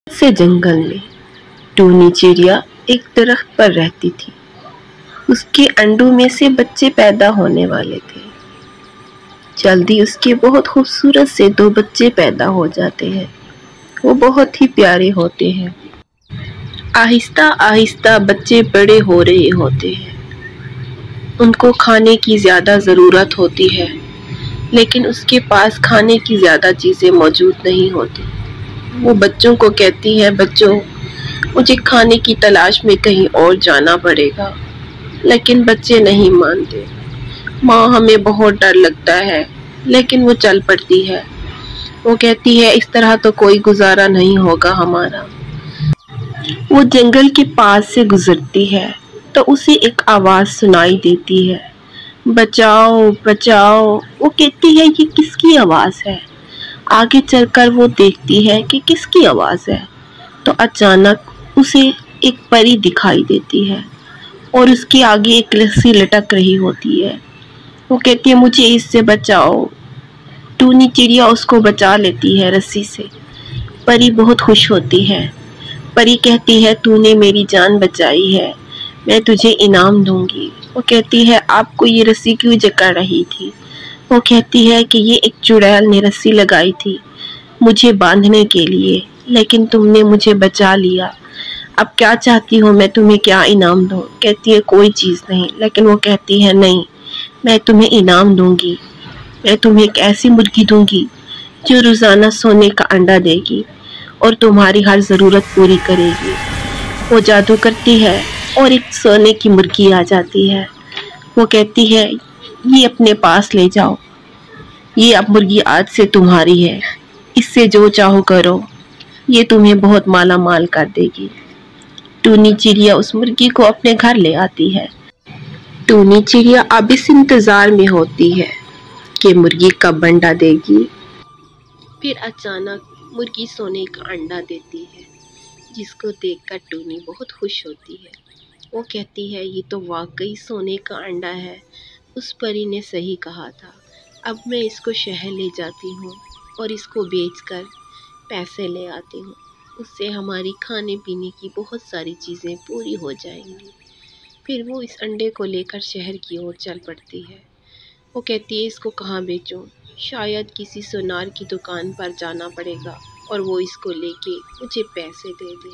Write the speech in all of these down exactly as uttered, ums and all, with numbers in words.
से जंगल में टूनी चिड़िया एक दरख्त पर रहती थी। उसके अंडों में से बच्चे पैदा होने वाले थे। जल्दी उसके बहुत खूबसूरत से दो बच्चे पैदा हो जाते हैं। वो बहुत ही प्यारे होते हैं। आहिस्ता आहिस्ता बच्चे बड़े हो रहे होते हैं। उनको खाने की ज़्यादा ज़रूरत होती है, लेकिन उसके पास खाने की ज़्यादा चीज़ें मौजूद नहीं होती। वो बच्चों को कहती है, बच्चों मुझे खाने की तलाश में कहीं और जाना पड़ेगा। लेकिन बच्चे नहीं मानते। माँ हमें बहुत डर लगता है, लेकिन वो चल पड़ती है। वो कहती है इस तरह तो कोई गुजारा नहीं होगा हमारा। वो जंगल के पास से गुजरती है तो उसे एक आवाज़ सुनाई देती है, बचाओ बचाओ। वो कहती है ये किसकी आवाज़ है। आगे चलकर वो देखती है कि किसकी आवाज़ है, तो अचानक उसे एक परी दिखाई देती है और उसके आगे एक रस्सी लटक रही होती है। वो कहती है मुझे इससे बचाओ। टूनी चिड़िया उसको बचा लेती है रस्सी से। परी बहुत खुश होती है। परी कहती है तूने मेरी जान बचाई है, मैं तुझे इनाम दूंगी। वो कहती है आपको ये रस्सी क्यों जकड़ रही थी। वो कहती है कि ये एक चुड़ैल ने रस्सी लगाई थी मुझे बांधने के लिए, लेकिन तुमने मुझे बचा लिया। अब क्या चाहती हो, मैं तुम्हें क्या इनाम दूं। कहती है कोई चीज़ नहीं। लेकिन वो कहती है नहीं, मैं तुम्हें इनाम दूंगी। मैं तुम्हें एक ऐसी मुर्गी दूंगी जो रोज़ाना सोने का अंडा देगी और तुम्हारी हर ज़रूरत पूरी करेगी। वो जादू करती है और एक सोने की मुर्गी आ जाती है। वो कहती है ये अपने पास ले जाओ, ये अब मुर्गी आज से तुम्हारी है, इससे जो चाहो करो, ये तुम्हें बहुत माला माल कर देगी। टूनी चिड़िया उस मुर्गी को अपने घर ले आती है। टूनी चिड़िया अब इस इंतज़ार में होती है कि मुर्गी कब अंडा देगी। फिर अचानक मुर्गी सोने का अंडा देती है, जिसको देखकर टूनी बहुत खुश होती है। वो कहती है ये तो वाकई सोने का अंडा है, उस परी ने सही कहा था। अब मैं इसको शहर ले जाती हूँ और इसको बेचकर पैसे ले आती हूँ। उससे हमारी खाने पीने की बहुत सारी चीज़ें पूरी हो जाएंगी। फिर वो इस अंडे को लेकर शहर की ओर चल पड़ती है। वो कहती है इसको कहाँ बेचूं? शायद किसी सुनार की दुकान पर जाना पड़ेगा और वो इसको लेके मुझे पैसे दे दे।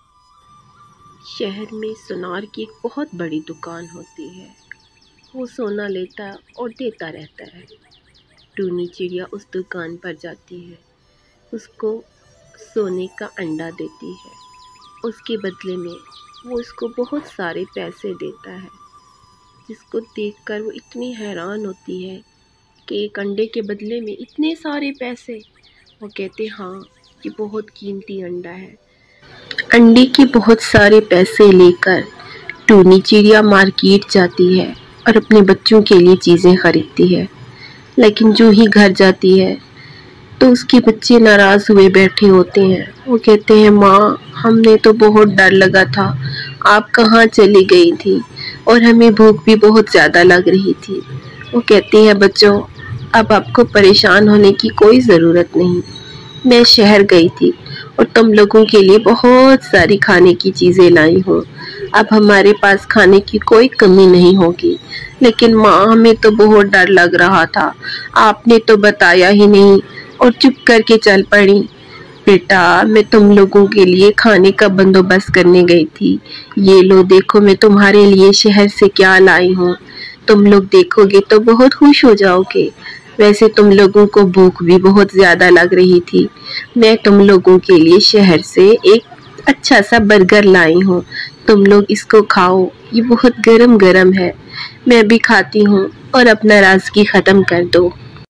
शहर में सुनार की एक बहुत बड़ी दुकान होती है। वो सोना लेता और देता रहता है। टूनी चिड़िया उस दुकान पर जाती है, उसको सोने का अंडा देती है। उसके बदले में वो उसको बहुत सारे पैसे देता है, जिसको देखकर वो इतनी हैरान होती है कि एक अंडे के बदले में इतने सारे पैसे। वो कहते हाँ ये बहुत कीमती अंडा है। अंडे के बहुत सारे पैसे लेकर टूनी चिड़िया मार्केट जाती है और अपने बच्चों के लिए चीज़ें खरीदती है। लेकिन जो ही घर जाती है तो उसके बच्चे नाराज़ हुए बैठे होते हैं। वो कहते हैं माँ हमने तो बहुत डर लगा था, आप कहाँ चली गई थी और हमें भूख भी बहुत ज़्यादा लग रही थी। वो कहती है बच्चों अब आपको परेशान होने की कोई ज़रूरत नहीं। मैं शहर गई थी और तुम लोगों के लिए बहुत सारी खाने की चीज़ें लाई हूँ। अब हमारे पास खाने की कोई कमी नहीं होगी। लेकिन माँ हमें तो बहुत डर लग रहा था, आपने तो बताया ही नहीं और चुप करके चल पड़ी। बेटा मैं तुम लोगों के लिए खाने का बंदोबस्त करने गई थी। ये लो देखो मैं तुम्हारे लिए शहर से क्या लाई हूँ। तुम लोग देखोगे तो बहुत खुश हो जाओगे। वैसे तुम लोगों को भूख भी बहुत ज़्यादा लग रही थी। मैं तुम लोगों के लिए शहर से एक अच्छा सा बर्गर लाई हूँ, तुम लोग इसको खाओ, ये बहुत गरम गरम है। मैं भी खाती हूँ और अपना नाराज़गी ख़त्म कर दो।